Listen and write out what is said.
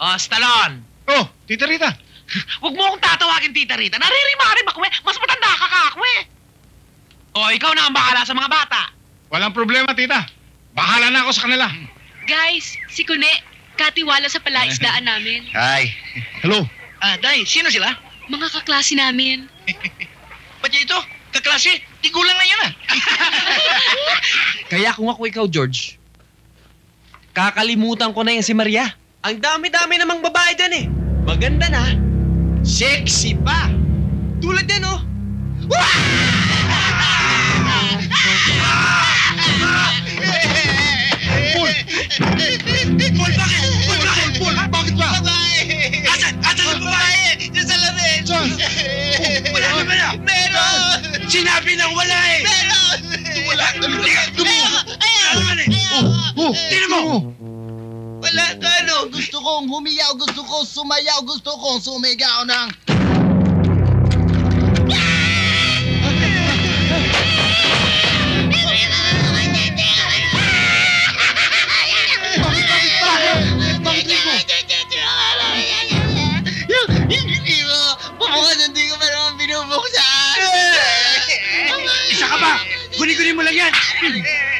Oh, Stallone. Oh, Tita Rita. Huwag mo akong tatawagin, Tita Rita. Naririmarim ako eh. Mas matanda ka ako eh. O, ikaw na ang bahala sa mga bata. Walang problema, Tita. Bahala na ako sa kanila. Guys, si Kune, katiwala sa palaisdaan namin. Hi. Hello. Day, sino sila? Mga kaklase namin. Ba't ito? Kaklase? Tigulang na yan ah. Kaya kung ako ikaw, George, kakalimutan ko na yan si Maria. Ang dami-dami namang babae dyan eh. Maganda na. Sexy pa. Tulad yan, oh. Paul! Paul, bakit? Paul, bakit? Paul, bakit ba? Asan? Asan ang babae? Diyan sa lamin. Saan? Wala naman ah. Meron! Sinabi nang wala eh. Meron! Wala. Wala naman eh. Tino mo! Wala ka, ano? Gusto kong humiyaw, gusto kong sumayaw, gusto kong sumigaw ng... Hindi mo! Pabuksan, hindi ko pa naman binubuksan! Isa ka ba? Guni-guni mo lang yan.